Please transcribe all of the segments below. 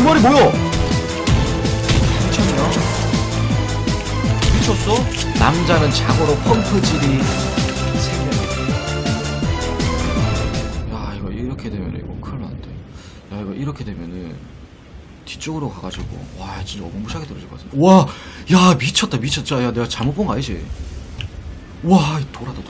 머리 뭐야? 미쳤냐? 미쳤어? 남자는 자고로 펌프질이 생겨. 야 이거 이렇게 되면 이거 큰일 난데. 야 이거 이렇게 되면은 뒤쪽으로 가가지고 와 진짜 어마무시하게 떨어질 것 같아. 와 야 미쳤다 미쳤다. 야 내가 잘못 본 거 아니지? 와 돌아다.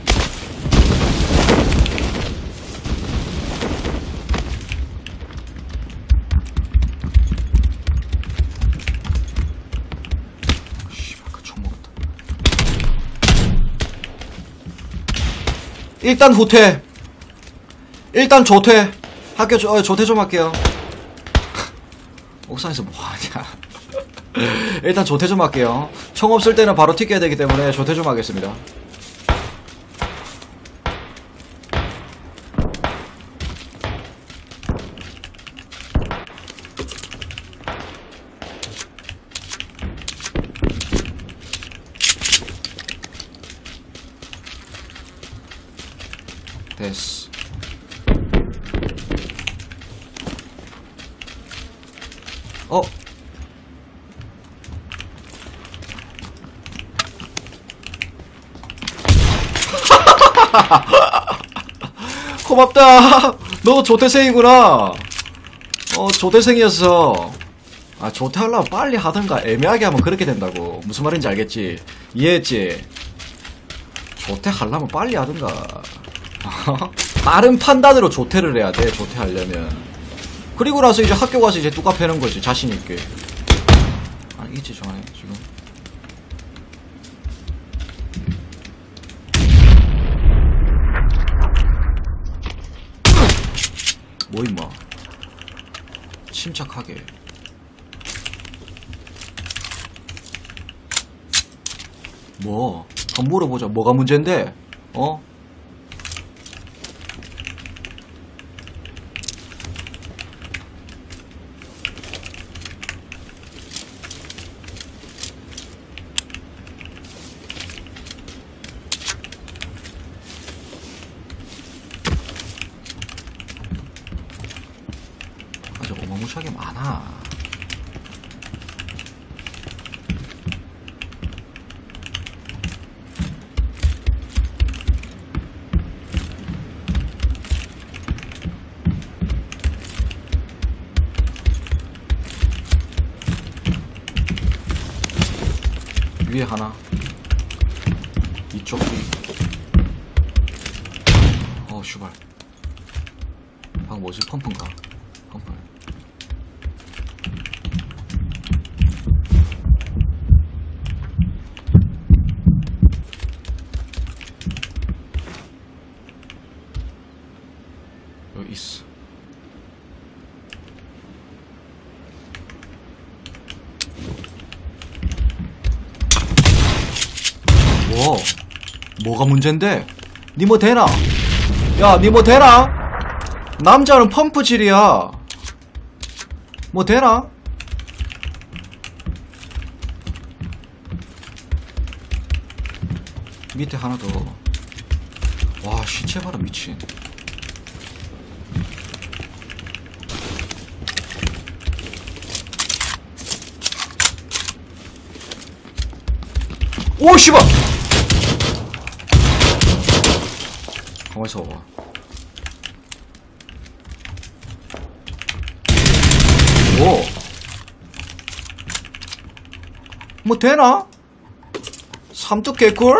일단 후퇴. 일단 조퇴. 학교 조퇴 좀 할게요. 옥상에서 뭐하냐. 일단 조퇴 좀 할게요. 총 없을 때는 바로 튀겨야 되기 때문에 조퇴 좀 하겠습니다. 됐어. 고맙다. 너도 조퇴생이구나. 조퇴생이었어. 아 조퇴하려면 빨리 하든가 애매하게 하면 그렇게 된다고. 무슨 말인지 알겠지? 이해했지? 조퇴하려면 빨리 하든가. 다른 판단으로 조퇴를 해야 돼. 조퇴하려면. 그리고 나서 이제 학교 가서 이제 뚜까 패는 거지. 자신있게. 아니겠지 좋아해 지금. 뭐 임마. 침착하게. 뭐 한번 물어보자. 뭐가 문제인데? 아주 어마무시하게 많아. 위에 하나. 이쪽 뒤. 슈발. 방금 뭐지? 펌프인가? 펌프. 여기 있어. 뭐가 문제인데? 니 뭐 되나? 야, 니 뭐 되나? 남자는 펌프질이야. 뭐 되나? 밑에 하나 더. 와, 시체 봐라, 미친. 오, 씨발! 가만있어 봐봐. 오! 뭐 되나? 삼뚝 개꿀?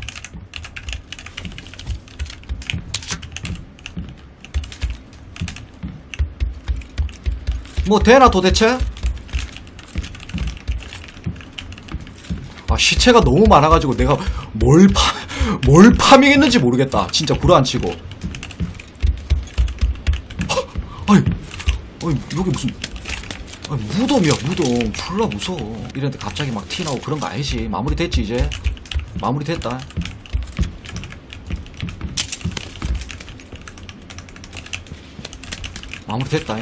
뭐 되나 도대체? 아 시체가 너무 많아가지고 내가 뭘 파밍했는지 모르겠다. 진짜 구라안치고. 아니 여기 무슨 무덤이야 무덤. 졸라 무서워. 이랬는데 갑자기 막 티 나오고 그런 거 아니지. 마무리 됐지 이제. 마무리 됐다. 마무리 됐다.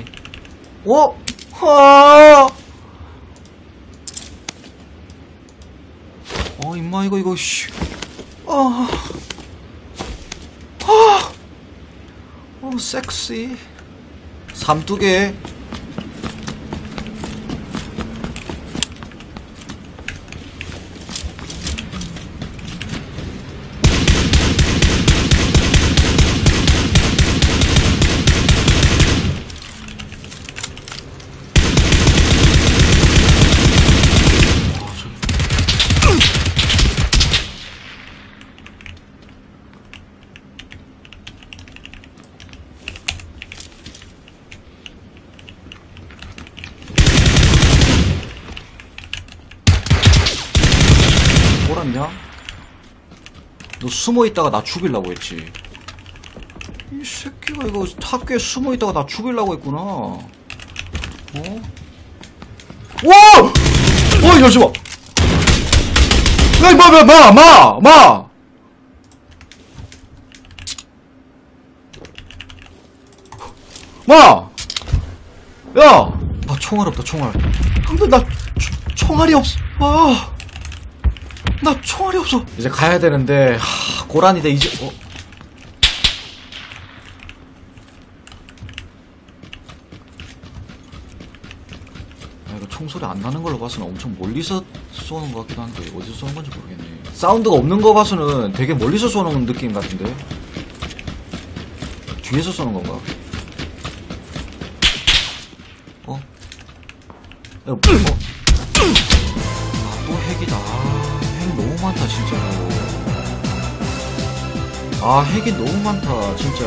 임마 이거 씨. 섹시. 삼두개. 너 숨어있다가 나 죽이려고 했지. 이 새끼가 이거 학교에 숨어있다가 나 죽이려고 했구나. 어? 와! 잠시만! 야, 마! 야! 아, 총알 없다, 총알. 근데 나, 총알이 없어. 나 총알이 없어. 이제 가야 되는데, 고라니다, 이제, 이거 총소리 안 나는 걸로 봐서는 엄청 멀리서 쏘는 것 같기도 한데, 어디서 쏘는 건지 모르겠네. 사운드가 없는 거 봐서는 되게 멀리서 쏘는 느낌 같은데? 뒤에서 쏘는 건가? 또 핵이다. 핵 너무 많다, 진짜로. 핵이 너무 많다, 진짜.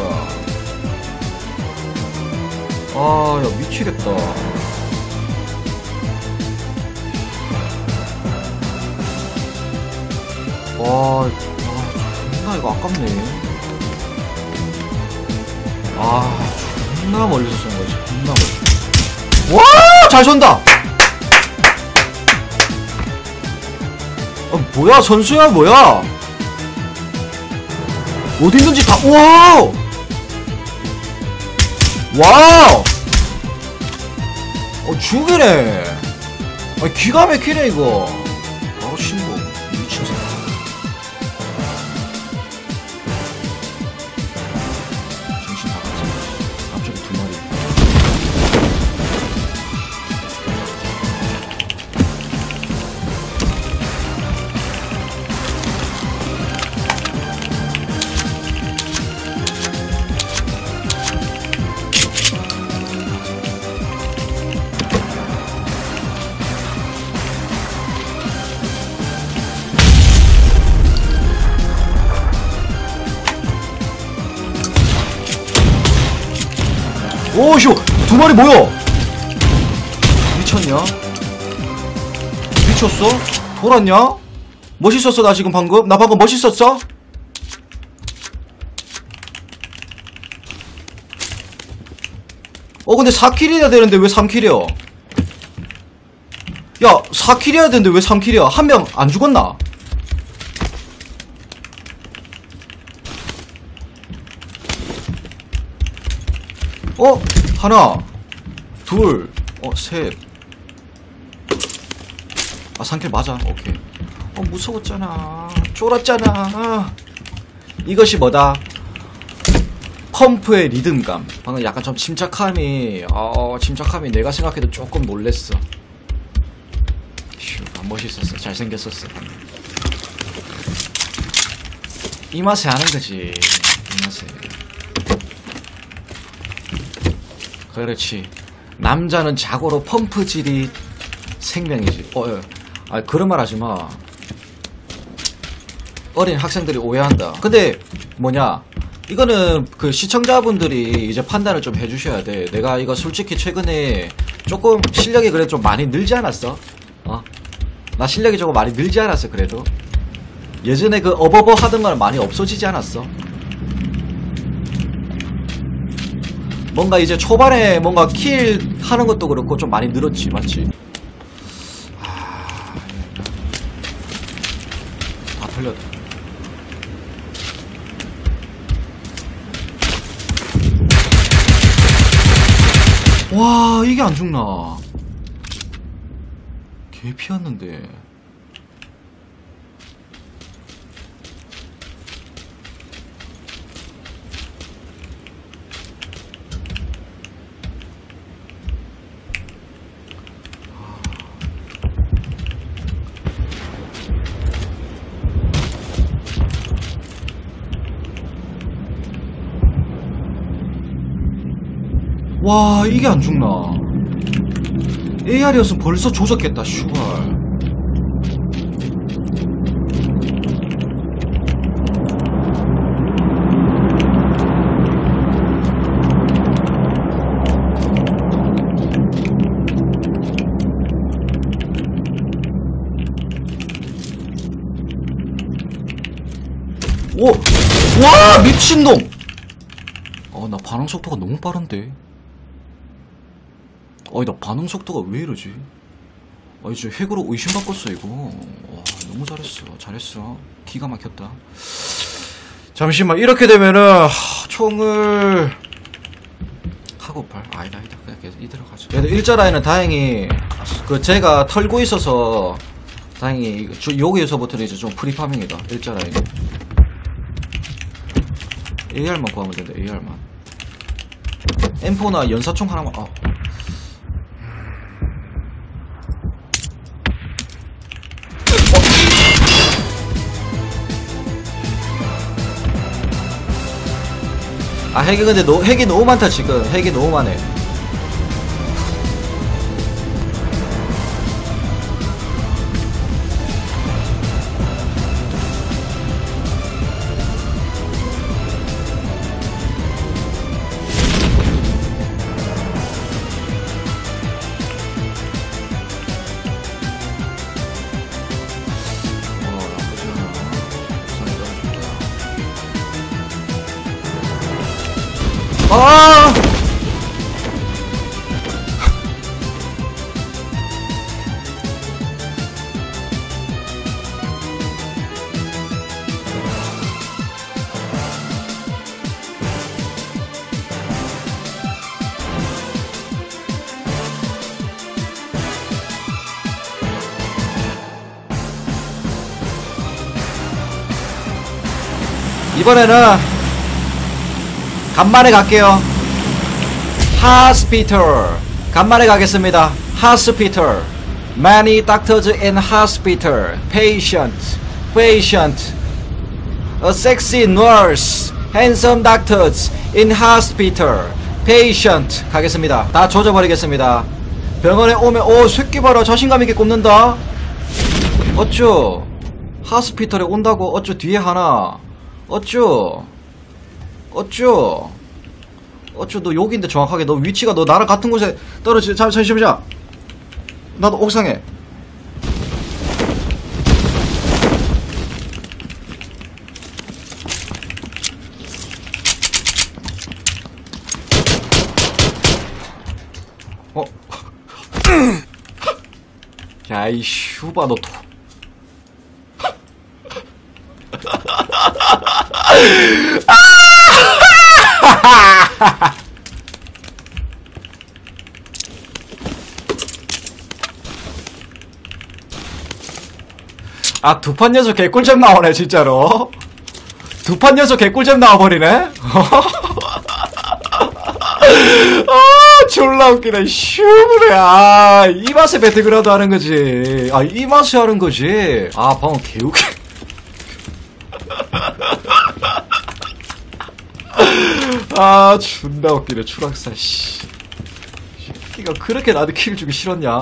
야, 미치겠다. 존나 이거 아깝네. 존나 멀리서 쏘는 거지, 존나 멀리. 와! 잘 쏜다! 뭐야, 선수야, 뭐야? 어디 있는지 다, 와우! 죽이네. 기가 막히네, 이거. 바로 신고. 미친 새끼. 정신 나갔어. 앞쪽에 2마리. 오쇼! 2마리 뭐야? 미쳤냐? 미쳤어? 돌았냐? 멋있었어 나 지금 방금? 나 방금 멋있었어? 근데 4킬이나 되는데 왜 3킬이야? 야 4킬이야 되는데 왜 3킬이야? 한 명 안 죽었나? 하나, 둘, 셋. 3킬 맞아. 오케이. 무서웠잖아. 쫄았잖아. 이것이 뭐다? 펌프의 리듬감. 방금 약간 좀 침착함이 내가 생각해도 조금 놀랬어. 휴, 멋있었어. 잘생겼었어. 이 맛에 하는 거지. 이 맛에. 그렇지. 남자는 자고로 펌프질이 생명이지. 그런 말 하지 마. 어린 학생들이 오해한다. 근데 뭐냐? 이거는 그 시청자분들이 이제 판단을 좀 해주셔야 돼. 내가 이거 솔직히 최근에 조금 실력이 그래도 좀 많이 늘지 않았어? 나 실력이 조금 많이 늘지 않았어 그래도? 예전에 그 어버버 하던 건 많이 없어지지 않았어? 뭔가 이제 초반에 뭔가 킬 하는 것도 그렇고 좀 많이 늘었지, 맞지? 다 털렸다. 와, 이게 안 죽나? 개 피었는데. 와, 이게 안 죽나? AR이었으면 벌써 조졌겠다, 슈발. 오! 와! 미친놈! 나 반응 속도가 너무 빠른데? 나 반응 속도가 왜 이러지? 이제 핵으로 의심바꿨어, 이거. 와, 너무 잘했어. 기가 막혔다. 잠시만, 이렇게 되면은, 총을, 카고팔? 아니다. 그냥 계속 이대로 가자. 그래도 일자 라인은 다행히, 제가 털고 있어서, 다행히, 여기에서부터는 이제 좀 프리파밍이다. 일자 라인. AR만 구하면 된다, AR만. M4나 연사총 하나만, 핵이 근데 핵이 너무 많다, 지금. 핵이 너무 많네. 이번에는 간만에 갈게요. hospital. 간만에 가겠습니다. hospital. Many doctors in hospital. Patient. A sexy nurse. Handsome doctors in hospital. Patient. 가겠습니다. 다 조져버리겠습니다. 병원에 오면 새끼 봐라. 자신감 있게 꼽는다. 어쭈 하스피털에 온다고. 어쭈 뒤에 하나. 어쭈 너 여기인데 정확하게 너 위치가 너 나랑 같은 곳에 떨어지. 잠시만. 나도 옥상에. 야이 슈바 너 두 판 연속 개꿀잼 나오네, 진짜로. 두 판 연속 개꿀잼 나와버리네? 졸라 웃기네. 슈브레. 이 맛에 배트그라드 하는 거지. 이 맛에 하는 거지. 방금 개웃기. 존나 웃기네. 추락사, 씨. 이가 그렇게 나한테 킬 주기 싫었냐,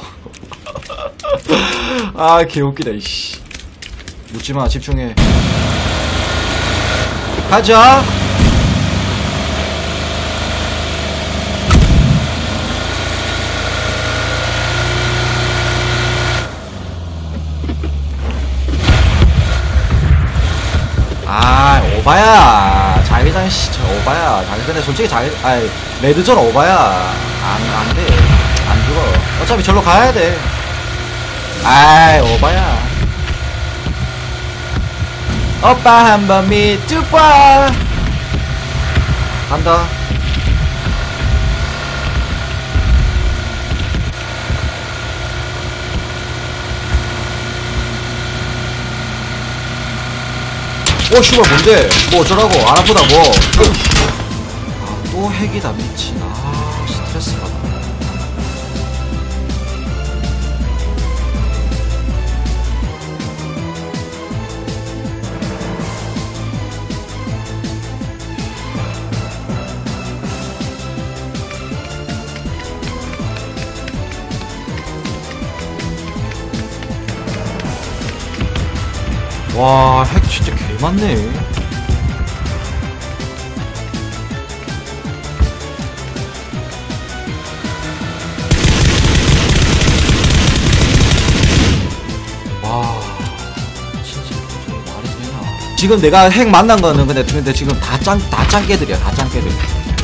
개웃기다, 이씨. 묻지마, 집중해. 가자! 오바야. 자기장 씨, 저 오바야. 근데 솔직히 레드존 오바야. 안 돼. 안 죽어. 어차피 절로 가야 돼. 오바야. 오빠 한번 믿어봐. 간다. 씨발 뭔데? 뭐 어쩌라고? 안 아프다고? 또 핵이다. 미친. 스트레스 받아. 와, 핵 진짜 개 많네. 와, 진짜 말이 되나? 지금 내가 핵 만난 거는 근데 지금 다 짱깨들이야. 다 짱깨들.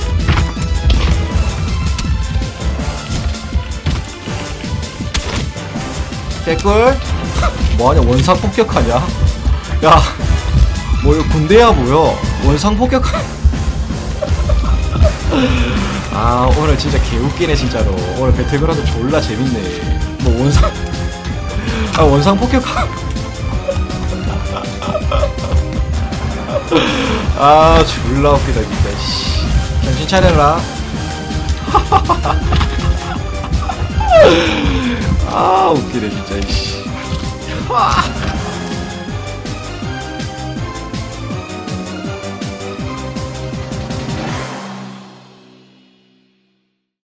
개꿀? 뭐하냐, 원상 폭격하냐? 야, 뭐 이거 군대야 뭐여? 원상 폭격하. 아, 오늘 진짜 개웃기네 진짜로. 오늘 배틀그라운드 졸라 재밌네. 뭐 원상 아, 원상 폭격하. 아, 졸라 웃기다 진짜. 씨, 정신 차려라. 아, 웃기네 진짜. 씨.